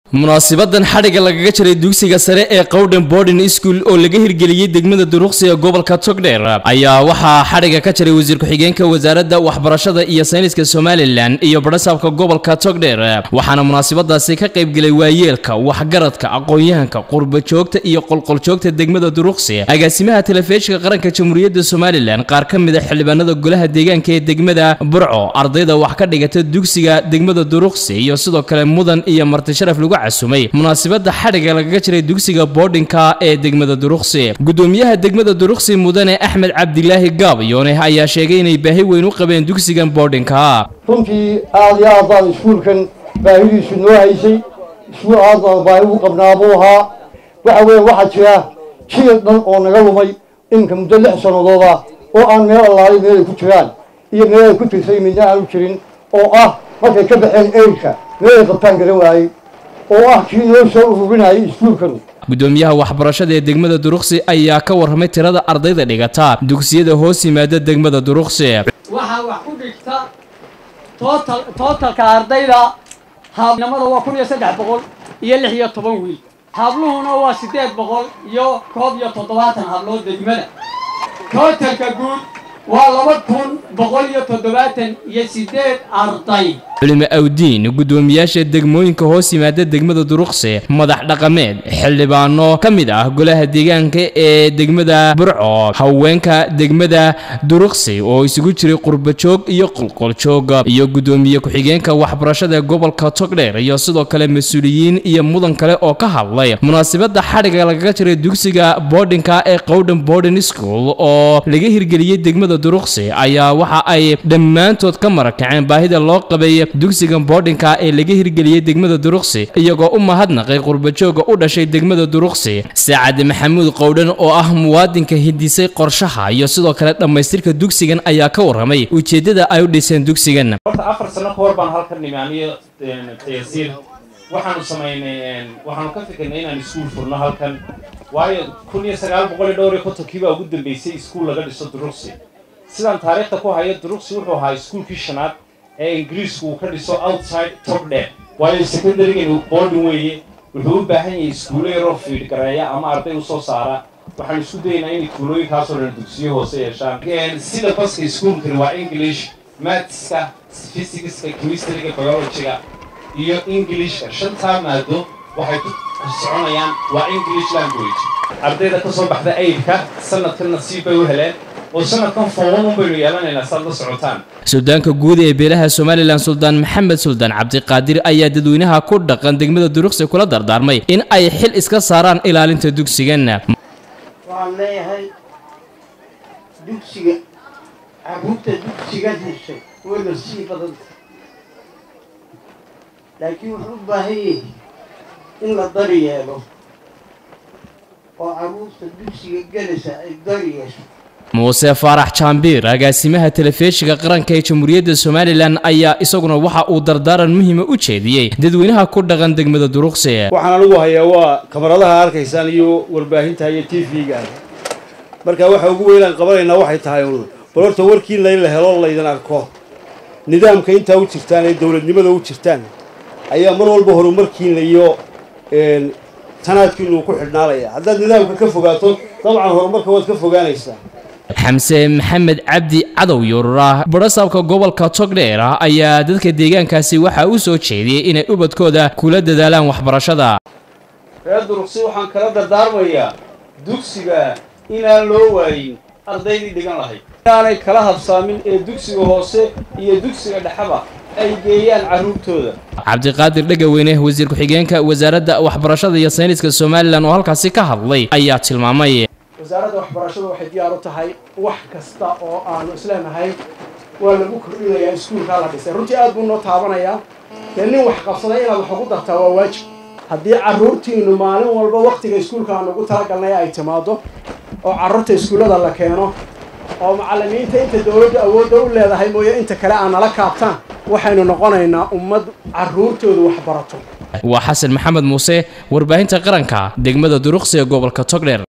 munaasibadan xariga lagaga jiray dugsiga sare ee Qowdhan Boarding School oo laga hirgeliyay degmada Duruqsi ee gobolka Togdheer ayaa waxaa xariga ka jiray wasiir ku-xigeenka wasaaradda waxbarashada iyo sayniska Somaliland iyo barasabka gobolka Togdheer waxaana munaasabadaasi ka qayb galay waayeelka waxgaradka aqoon-yahanka qurba joogta iyo qolqol joogta degmada Duruqsi agaasimaha telefishinka qaranka Jamhuuriyadda Somaliland qaar ka mid ah xildhibaanada golaha deegaanka ee degmada Burco ardayda wax ka dhigata dugsiga degmada Duruqsi iyo sidoo kale mudan iyo marti sharaf lagu عسومي مناسبة حرقة لقجري دوكسيغا بوردينكا ee degmada Duruqsi gudoomiyaha degmada Duruqsi mudane Axmed Cabdilaahi Gaab yoone ayaa sheegay inay baahi weyn u qabeen dugsigan boardingka runtii aad iyo aad iskuulkan baahidiisu noo haysay iskuul aad baahi u qabnaabuha waxa weeye waxa jira jiil dhan oo naga lumay inka muddo 6 sanadood oo aan meel allaay meel ku jiraan iyo meel ku tirsan midna aan u jirin oo ah markay ka baxeen eelka meel qabtaan garan waayay oo ah kii loo soo ururinayay iskuulkan gudoomiyaha waxbarashada ee degmada Duruqsi ayaa ka warramay tirada ardayda dhigata dugsiyada hoos yimaada degmada Duruqsi waxa wax ku dhigta totalka ardayda habnimada waa 1300 iyo 16 wiil habluhuna waa 800 iyo 170 hablood degmada totalka guud waa 2178 arday علم أودين قدومياش دقموين كهوس مادة دقمة دروقسي مدح رقمين حلبانو كمدا قولها ديجان ك دقمة برعو هوينك دقمة دروقسي أو يسقطري قرب شوق يقل شوق يو قدوميا كحجين كوحبرشة قبل كتقدر يصدق كلام مسؤولين يمضن كلام أو كهالله مناسبة حركة لقجري دوكسيجا بوردين كا قودن بوردين سكول أو لقيه رجلية دقمة دروقسي أيا وح أي دمان توت كمرة كعين باهد الله قبي dugsigan boardingka ee laga hirgeliyay degmada Duruqsi iyagoo u mahadnaqay qurba jooga u dhashay degmada Duruqsi Saacad Maxamuud Qowdhan oo ah muwaadinka hindisay qorshaha iyo sidoo kale dhameystirka dugsigan ayaa ka warramay ujeedada ay u dhiseen dugsigan horta 4 sano ka hor baan halkan nimaaniyo tayasiir waxaanu ka fikirnay inaan iskuul furno halkan waayo 1900 kiiba ugu dambeysay iskuul laga dhiso Duruqsi sidaan taariikhda ku hayo Duruqsi wuxuu ahaa iskuulkii shanaad Ingiriisku ka dhiso outside Togdheer waayo secondary inuu boarding weeye wuxuu u baahan yahay iskuulo yar oo fiid gareeya ama arday u soo saara waxaan isku daynaa in iskuulooyinkaas oo dugsiyo hoose yeeshaan sida baska iskuulkan waa English maths physics chemistry biology iyo English shanta maado waxay ku soconayaan waa English language ardayda ka soo baxda aydka sanadkan nasiib bay u heleen وسنة فوضى بيننا إلى صد سعوتان. سودان كجودة بلها سوماليلاند سلطان محمد سلطان عبد القادر أي ددوينها كرد قن دقمة الدروقسي كل دردار مي إن أي حل إسكا صاران إلى أنت دوكسي جنة. والله هاي دوكسي عبوت دوكسي جنة شيء ولا شيء بدل. لكن ربما هي إلا الضرية له. وعبوت دوكسي جلسة الضرية. موسى فرح شامبير agaasimaha telefishinka qaranka ee Jamhuuriyadda Somaliland ayaa isaguna waxa uu dardaaran muhiim u jeediyay dadweynaha ku dhaqan degmada Duruqsi waxaan anigu hayaa waa kamaradaha arkaysan iyo warbaahinta iyo TV-ga marka waxa ugu weyn aan qabanayna waxay tahay horta warkii la helo laydan arko nidaamka inta u jirtaan ee dawladnimada u jirtaan ayaa mar walba horumarkiina iyo tanaadkiinu ku xidhnaalaya haddaad nidaamka ka fogaato dabcan horumarka waad ka fogaanaysaa حمزة محمد عبدي عدو يورا برسابك gobolka Togdheer ayaa dadka deegaankaasi waxa uu soo jeediyay inay ubadkooda kula dadaalaan waxbarashada reer Duruqsi waxaan kala dardaarmayaa dugsiga inaan loo waayin ardaydii dhigan lahayd aanay kala habsaamin ee dugsiga hoose iyo dugsiga dhaxaba ay geeyaan caruurtooda Cabdiqaadir Dhagaweyne wasiir ku-xigeenka wasaaradda waxbarashada iyo sayniska Somaliland oo halkaasi ka hadlay ayaa tilmaamay wasaaradda waxbarashadu waxay diyaar u tahay wax kasta oo aan islaamahay waa lagu kordhinayaa iskuulka la dhisay runtii aad buu noo taabanayaa nin wax qabsaday inaad wax ugu dartaa waa waajib haddii caruurtiinu maalin walba waqtiga iskuulka aan ugu talagalnay ay timaado oo caruurta iskuulada la keeno oo macallimiinta inta dawladdu awood u leedahay mooye inta kale aan nala kaabtaan waxaynu noqonaynaa ummad caruurtoodu wax barato waa Xasan Maxamed Muuse warbaahinta qaranka degmada Duruqsi ee gobolka Togdheer